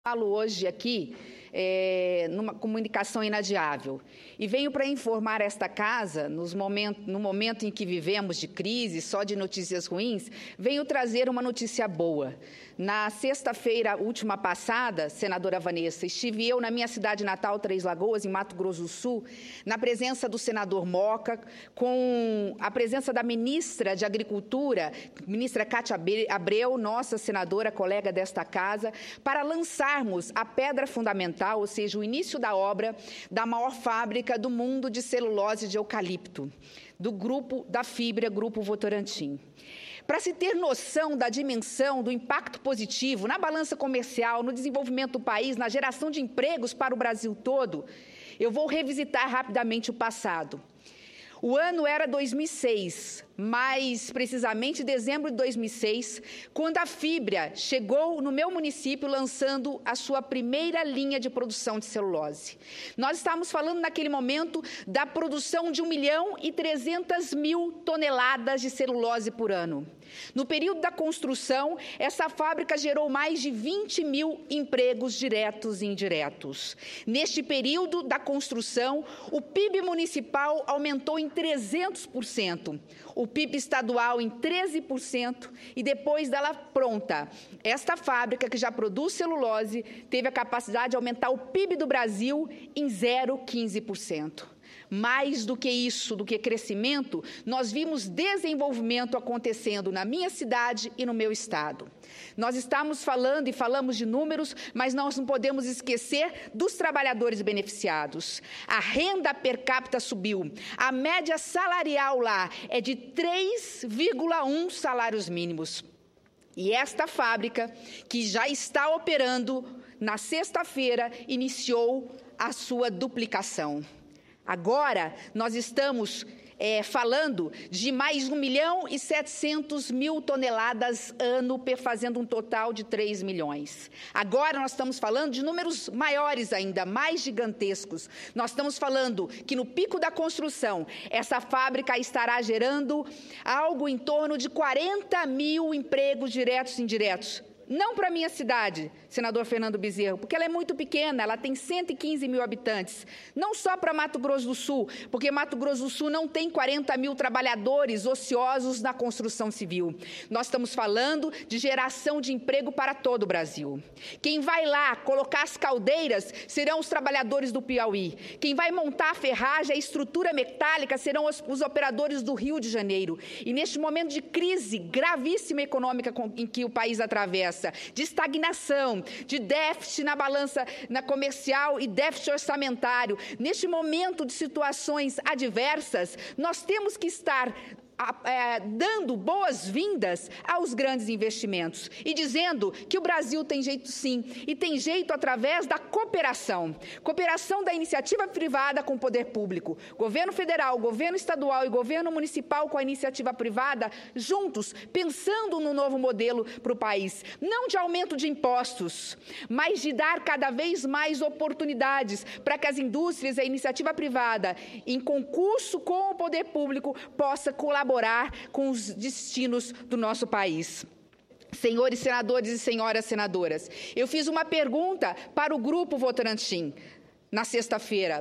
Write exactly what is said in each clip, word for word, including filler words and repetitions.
Falo hoje aqui é, numa comunicação inadiável e venho para informar esta casa, nos momentos, no momento em que vivemos de crise, só de notícias ruins, venho trazer uma notícia boa. Na sexta-feira última passada, senadora Vanessa, estive eu na minha cidade natal, Três Lagoas, em Mato Grosso do Sul, na presença do senador Moca, com a presença da ministra de Agricultura, ministra Cátia Abreu, nossa senadora, colega desta casa, para lançarmos a pedra fundamental, ou seja, o início da obra da maior fábrica do mundo de celulose de eucalipto, do grupo da Fibra, Grupo Votorantim. Para se ter noção da dimensão do impacto positivo na balança comercial, no desenvolvimento do país, na geração de empregos para o Brasil todo, eu vou revisitar rapidamente o passado. O ano era dois mil e seis, mais precisamente dezembro de dois mil e seis, quando a Fibra chegou no meu município lançando a sua primeira linha de produção de celulose. Nós estávamos falando naquele momento da produção de um milhão e trezentas mil toneladas de celulose por ano. No período da construção, essa fábrica gerou mais de vinte mil empregos diretos e indiretos. Neste período da construção, o P I B municipal aumentou em trezentos por cento, o P I B estadual em treze por cento e depois dela pronta, esta fábrica que já produz celulose teve a capacidade de aumentar o P I B do Brasil em zero vírgula quinze por cento. Mais do que isso, do que crescimento, nós vimos desenvolvimento acontecendo na minha cidade e no meu estado. Nós estamos falando e falamos de números, mas nós não podemos esquecer dos trabalhadores beneficiados. A renda per capita subiu. A média salarial lá é de três vírgula um salários mínimos. E esta fábrica, que já está operando, na sexta-feira, iniciou a sua duplicação. Agora, nós estamos é, falando de mais um milhão e setecentos mil toneladas ano, fazendo um total de três milhões. Agora, nós estamos falando de números maiores ainda, mais gigantescos. Nós estamos falando que no pico da construção, essa fábrica estará gerando algo em torno de quarenta mil empregos diretos e indiretos. Não para a minha cidade, senador Fernando Bezerra, porque ela é muito pequena, ela tem cento e quinze mil habitantes. Não só para Mato Grosso do Sul, porque Mato Grosso do Sul não tem quarenta mil trabalhadores ociosos na construção civil. Nós estamos falando de geração de emprego para todo o Brasil. Quem vai lá colocar as caldeiras serão os trabalhadores do Piauí. Quem vai montar a ferragem, a estrutura metálica, serão os, os operadores do Rio de Janeiro. E neste momento de crise gravíssima econômica em que o país atravessa, de estagnação, de déficit na balança na comercial e déficit orçamentário. Neste momento de situações adversas, nós temos que estar É, dando boas-vindas aos grandes investimentos e dizendo que o Brasil tem jeito sim, e tem jeito através da cooperação. Cooperação da iniciativa privada com o poder público. Governo federal, governo estadual e governo municipal com a iniciativa privada, juntos, pensando no novo modelo para o país. Não de aumento de impostos, mas de dar cada vez mais oportunidades para que as indústrias e a iniciativa privada, em concurso com o poder público, possa colaborar com os destinos do nosso país. Senhores senadores e senhoras senadoras, eu fiz uma pergunta para o Grupo Votorantim na sexta-feira.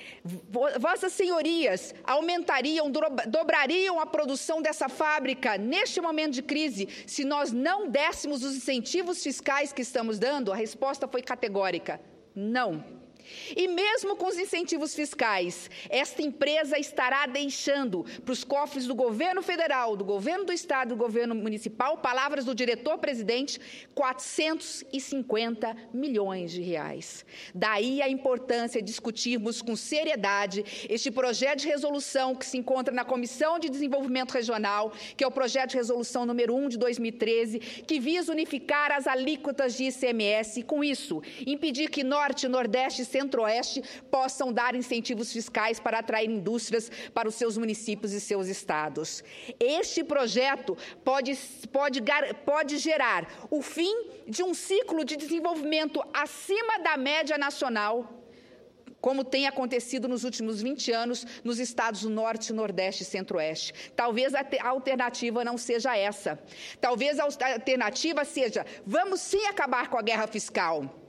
Vossas senhorias aumentariam, dobrariam a produção dessa fábrica neste momento de crise se nós não dessemos os incentivos fiscais que estamos dando? A resposta foi categórica: não. E mesmo com os incentivos fiscais, esta empresa estará deixando para os cofres do governo federal, do governo do estado e do governo municipal, palavras do diretor-presidente, quatrocentos e cinquenta milhões de reais. Daí a importância de discutirmos com seriedade este projeto de resolução que se encontra na Comissão de Desenvolvimento Regional, que é o projeto de resolução número um de dois mil e treze, que visa unificar as alíquotas de I C M S e, com isso, impedir que Norte, Nordeste e Centro-Oeste possam dar incentivos fiscais para atrair indústrias para os seus municípios e seus estados. Este projeto pode, pode, pode gerar o fim de um ciclo de desenvolvimento acima da média nacional, como tem acontecido nos últimos vinte anos nos estados do Norte, Nordeste e Centro-Oeste. Talvez a alternativa não seja essa. Talvez a alternativa seja: vamos sim acabar com a guerra fiscal.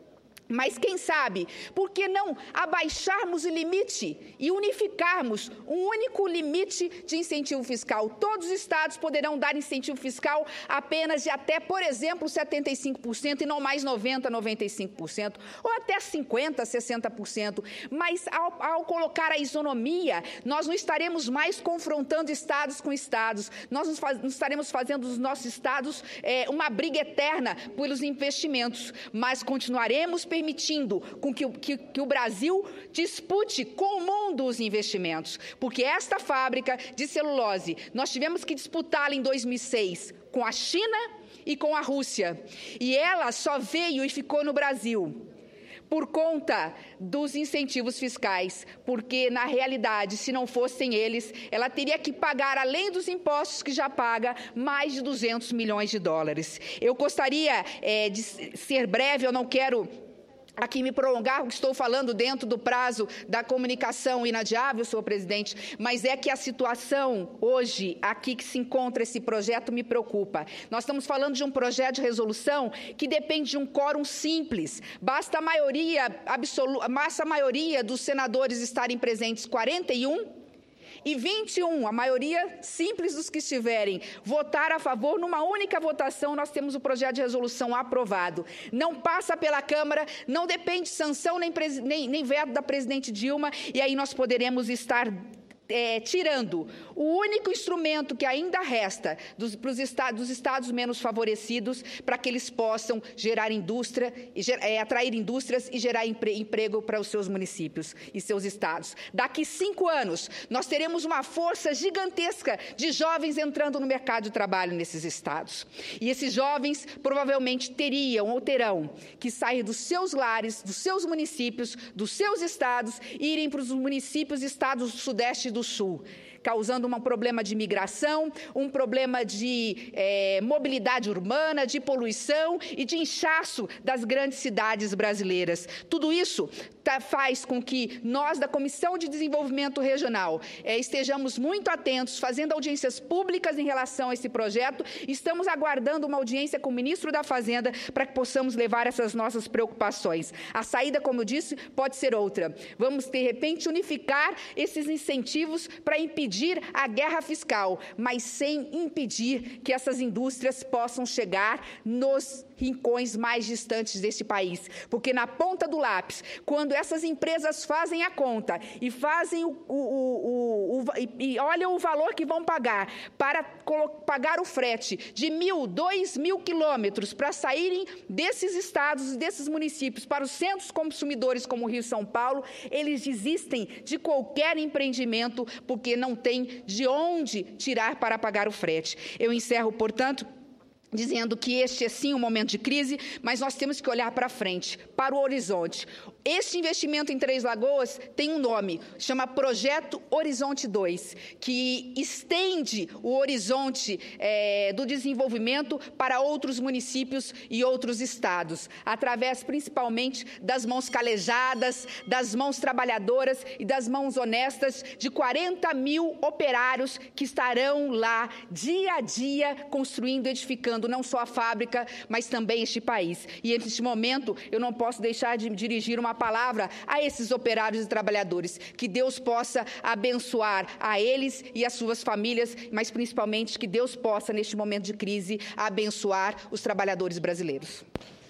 Mas quem sabe, por que não abaixarmos o limite e unificarmos um único limite de incentivo fiscal? Todos os estados poderão dar incentivo fiscal apenas de até, por exemplo, setenta e cinco por cento e não mais noventa por cento, noventa e cinco por cento, ou até cinquenta por cento, sessenta por cento. Mas ao, ao colocar a isonomia, nós não estaremos mais confrontando estados com estados, nós não, faz, não estaremos fazendo dos nossos estados é, uma briga eterna pelos investimentos, mas continuaremos permitindo com que, que, que o Brasil dispute com o mundo os investimentos, porque esta fábrica de celulose, nós tivemos que disputá-la em dois mil e seis com a China e com a Rússia, e ela só veio e ficou no Brasil por conta dos incentivos fiscais, porque, na realidade, se não fossem eles, ela teria que pagar, além dos impostos que já paga, mais de duzentos milhões de dólares. Eu gostaria é, de ser breve, eu não quero aqui me prolongar, porque estou falando dentro do prazo da comunicação inadiável, senhor presidente, mas é que a situação hoje, aqui que se encontra esse projeto, me preocupa. Nós estamos falando de um projeto de resolução que depende de um quórum simples. Basta a maioria absoluta, basta a maioria dos senadores estarem presentes, quarenta e um, e vinte e um, a maioria simples dos que estiverem, votar a favor, numa única votação, nós temos o projeto de resolução aprovado. Não passa pela Câmara, não depende de sanção nem, nem, nem veto da presidente Dilma, e aí nós poderemos estar É, tirando o único instrumento que ainda resta dos, pros estados, dos estados menos favorecidos, para que eles possam gerar indústria, e ger, é, atrair indústrias e gerar empre, emprego para os seus municípios e seus estados. Daqui cinco anos, nós teremos uma força gigantesca de jovens entrando no mercado de trabalho nesses estados. E esses jovens provavelmente teriam ou terão que sair dos seus lares, dos seus municípios, dos seus estados, e irem para os municípios e estados do Sudeste e do Sul, causando um problema de migração, um problema de é, mobilidade urbana, de poluição e de inchaço das grandes cidades brasileiras. Tudo isso tá, faz com que nós, da Comissão de Desenvolvimento Regional, é, estejamos muito atentos, fazendo audiências públicas em relação a esse projeto. Estamos aguardando uma audiência com o ministro da Fazenda para que possamos levar essas nossas preocupações. A saída, como eu disse, pode ser outra. Vamos, de repente, unificar esses incentivos para impedir a guerra fiscal, mas sem impedir que essas indústrias possam chegar nos rincões mais distantes deste país. Porque na ponta do lápis, quando essas empresas fazem a conta e fazem o, o, o, o, e, e olham o valor que vão pagar para pagar o frete de mil, dois mil quilômetros para saírem desses estados e desses municípios para os centros consumidores como Rio e São Paulo, eles desistem de qualquer empreendimento porque não tem de onde tirar para pagar o frete. Eu encerro, portanto, dizendo que este é sim um momento de crise, mas nós temos que olhar para frente, para o horizonte. Este investimento em Três Lagoas tem um nome, chama Projeto Horizonte dois, que estende o horizonte é, do desenvolvimento para outros municípios e outros estados, através principalmente das mãos calejadas, das mãos trabalhadoras e das mãos honestas de quarenta mil operários que estarão lá dia a dia construindo, edificando não só a fábrica, mas também este país. E neste momento, eu não posso deixar de dirigir uma palavra a esses operários e trabalhadores, que Deus possa abençoar a eles e as suas famílias, mas principalmente que Deus possa, neste momento de crise, abençoar os trabalhadores brasileiros.